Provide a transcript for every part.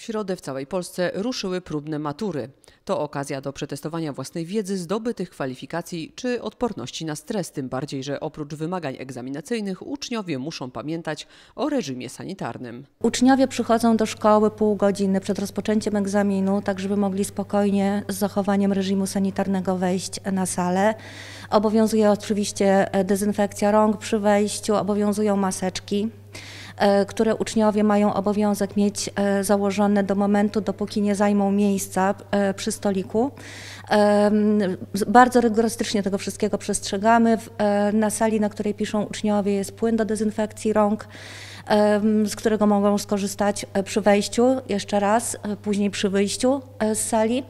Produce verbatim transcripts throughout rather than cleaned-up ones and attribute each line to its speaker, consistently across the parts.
Speaker 1: W środę w całej Polsce ruszyły próbne matury. To okazja do przetestowania własnej wiedzy, zdobytych kwalifikacji czy odporności na stres, tym bardziej, że oprócz wymagań egzaminacyjnych uczniowie muszą pamiętać o reżimie sanitarnym.
Speaker 2: Uczniowie przychodzą do szkoły pół godziny przed rozpoczęciem egzaminu, tak żeby mogli spokojnie z zachowaniem reżimu sanitarnego wejść na salę. Obowiązuje oczywiście dezynfekcja rąk przy wejściu, obowiązują maseczki, które uczniowie mają obowiązek mieć założone do momentu, dopóki nie zajmą miejsca przy stoliku. Bardzo rygorystycznie tego wszystkiego przestrzegamy. Na sali, na której piszą uczniowie, jest płyn do dezynfekcji rąk, z którego mogą skorzystać przy wejściu, jeszcze raz, później przy wyjściu z sali.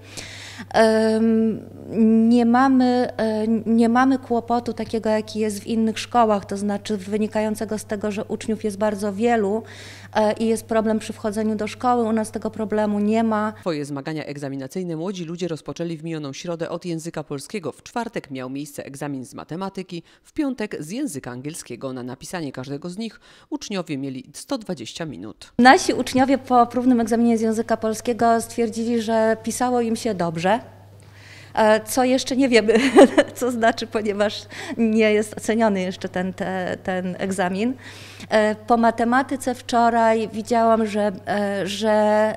Speaker 2: Nie mamy, nie mamy kłopotu takiego, jaki jest w innych szkołach, to znaczy wynikającego z tego, że uczniów jest bardzo wielu i jest problem przy wchodzeniu do szkoły. U nas tego problemu nie ma.
Speaker 1: Swoje zmagania egzaminacyjne młodzi ludzie rozpoczęli w minioną środę od języka polskiego. W czwartek miał miejsce egzamin z matematyki, w piątek z języka angielskiego. Na napisanie każdego z nich uczniowie mieli sto dwadzieścia minut.
Speaker 2: Nasi uczniowie po próbnym egzaminie z języka polskiego stwierdzili, że pisało im się dobrze. Co jeszcze nie wiemy, co znaczy, ponieważ nie jest oceniony jeszcze ten, te, ten egzamin. Po matematyce wczoraj widziałam, że, że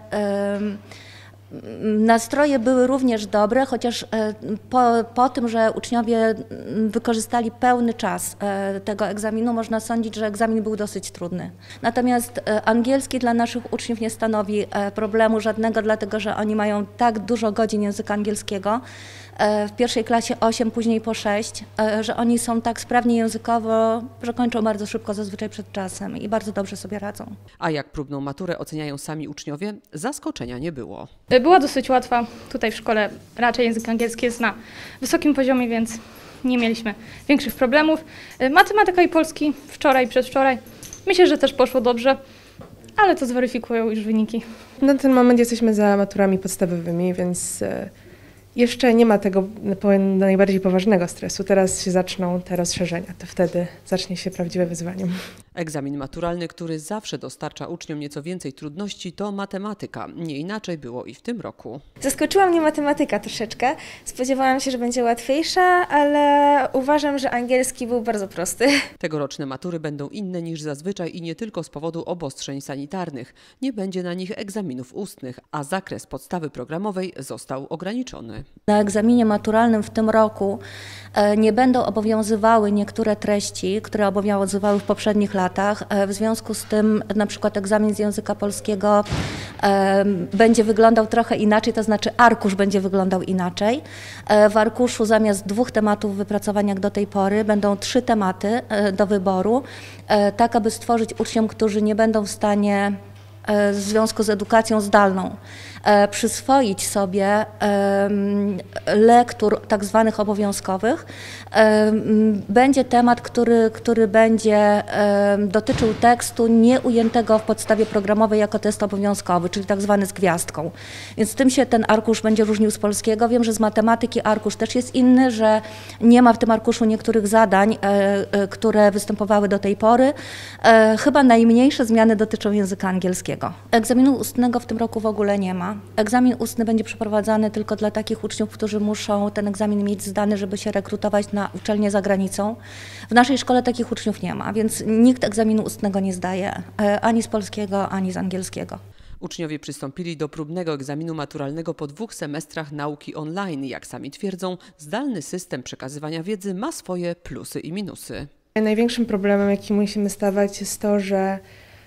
Speaker 2: nastroje były również dobre, chociaż po, po tym, że uczniowie wykorzystali pełny czas tego egzaminu, można sądzić, że egzamin był dosyć trudny. Natomiast angielski dla naszych uczniów nie stanowi problemu żadnego, dlatego że oni mają tak dużo godzin języka angielskiego, w pierwszej klasie osiem, później po sześć, że oni są tak sprawni językowo, że kończą bardzo szybko, zazwyczaj przed czasem i bardzo dobrze sobie radzą.
Speaker 1: A jak próbną maturę oceniają sami uczniowie, zaskoczenia nie było.
Speaker 3: Była dosyć łatwa. Tutaj w szkole raczej język angielski jest na wysokim poziomie, więc nie mieliśmy większych problemów. Matematyka i polski wczoraj, przedwczoraj. Myślę, że też poszło dobrze, ale to zweryfikują już wyniki.
Speaker 4: Na ten moment jesteśmy za maturami podstawowymi, więc jeszcze nie ma tego najbardziej poważnego stresu. Teraz się zaczną te rozszerzenia, to wtedy zacznie się prawdziwe wyzwanie.
Speaker 1: Egzamin maturalny, który zawsze dostarcza uczniom nieco więcej trudności, to matematyka. Nie inaczej było i w tym roku.
Speaker 5: Zaskoczyła mnie matematyka troszeczkę. Spodziewałam się, że będzie łatwiejsza, ale uważam, że angielski był bardzo prosty.
Speaker 1: Tegoroczne matury będą inne niż zazwyczaj i nie tylko z powodu obostrzeń sanitarnych. Nie będzie na nich egzaminów ustnych, a zakres podstawy programowej został ograniczony.
Speaker 2: Na egzaminie maturalnym w tym roku nie będą obowiązywały niektóre treści, które obowiązywały w poprzednich latach. W związku z tym na przykład egzamin z języka polskiego będzie wyglądał trochę inaczej, to znaczy arkusz będzie wyglądał inaczej. W arkuszu zamiast dwóch tematów wypracowań jak do tej pory będą trzy tematy do wyboru, tak aby stworzyć uczniom, którzy nie będą w stanie w związku z edukacją zdalną przyswoić sobie lektur tak zwanych obowiązkowych. Będzie temat, który, który będzie dotyczył tekstu nieujętego w podstawie programowej jako test obowiązkowy, czyli tak zwany z gwiazdką. Więc tym się ten arkusz będzie różnił z polskiego. Wiem, że z matematyki arkusz też jest inny, że nie ma w tym arkuszu niektórych zadań, które występowały do tej pory. Chyba najmniejsze zmiany dotyczą języka angielskiego. Egzaminu ustnego w tym roku w ogóle nie ma. Egzamin ustny będzie przeprowadzany tylko dla takich uczniów, którzy muszą ten egzamin mieć zdany, żeby się rekrutować na uczelnię za granicą. W naszej szkole takich uczniów nie ma, więc nikt egzaminu ustnego nie zdaje, ani z polskiego, ani z angielskiego.
Speaker 1: Uczniowie przystąpili do próbnego egzaminu maturalnego po dwóch semestrach nauki online. Jak sami twierdzą, zdalny system przekazywania wiedzy ma swoje plusy i minusy.
Speaker 4: Największym problemem, jaki musimy stawać, jest to, że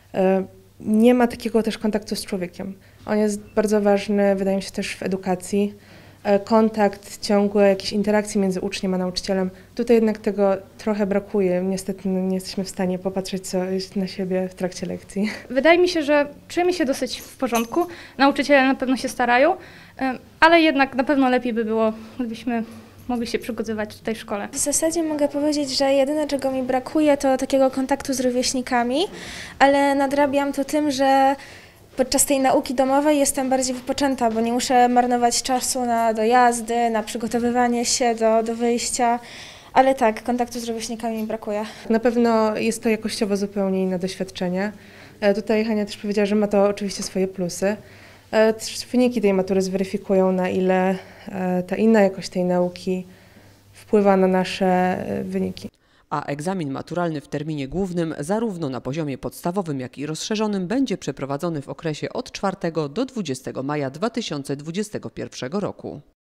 Speaker 4: nie ma takiego też kontaktu z człowiekiem. On jest bardzo ważny, wydaje mi się, też w edukacji. Kontakt, ciągłe jakieś interakcje między uczniem a nauczycielem. Tutaj jednak tego trochę brakuje. Niestety nie jesteśmy w stanie popatrzeć coś na siebie w trakcie lekcji.
Speaker 3: Wydaje mi się, że czujemy się dosyć w porządku. Nauczyciele na pewno się starają, ale jednak na pewno lepiej by było, gdybyśmy mogli się przygotowywać tutaj w szkole.
Speaker 5: W zasadzie mogę powiedzieć, że jedyne, czego mi brakuje, to takiego kontaktu z rówieśnikami, ale nadrabiam to tym, że podczas tej nauki domowej jestem bardziej wypoczęta, bo nie muszę marnować czasu na dojazdy, na przygotowywanie się do, do wyjścia, ale tak, kontaktu z rówieśnikami mi brakuje.
Speaker 4: Na pewno jest to jakościowo zupełnie inne doświadczenie. Tutaj Hania też powiedziała, że ma to oczywiście swoje plusy. Też wyniki tej matury zweryfikują, na ile ta inna jakość tej nauki wpływa na nasze wyniki.
Speaker 1: A egzamin maturalny w terminie głównym zarówno na poziomie podstawowym, jak i rozszerzonym będzie przeprowadzony w okresie od czwartego do dwudziestego maja dwa tysiące dwudziestego pierwszego roku.